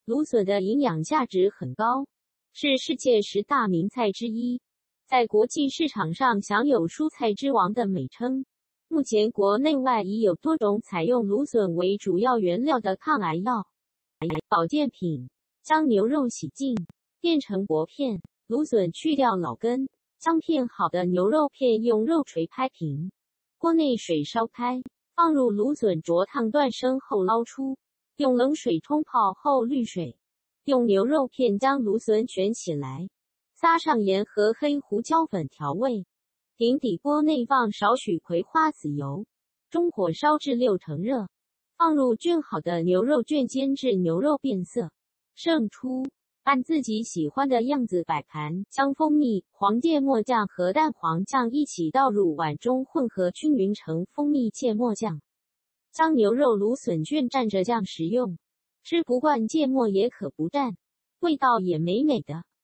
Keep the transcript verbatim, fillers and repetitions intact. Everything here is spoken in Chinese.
芦笋的营养价值很高，是世界十大名菜之一，在国际市场上享有蔬菜之王的美称。目前国内外已有多种采用芦笋为主要原料的抗癌药、保健品。将牛肉洗净，变成薄片，芦笋去掉老根，将片好的牛肉片用肉锤拍平，锅内水烧开，放入芦笋灼烫断生后捞出，用冷水冲泡后滤水，用牛肉片将芦笋卷起来，撒上盐和黑胡椒粉调味，平底锅内放少许葵花籽油，中火烧至六成热，放入卷好的牛肉卷煎至牛肉变色，盛出，按自己喜欢的样子摆盘，将蜂蜜、黄芥末酱和蛋黄酱一起倒入碗中，混合均匀成蜂蜜芥末酱。将牛肉芦笋卷蘸着酱食用，吃不惯芥末也可不蘸，味道也美美的。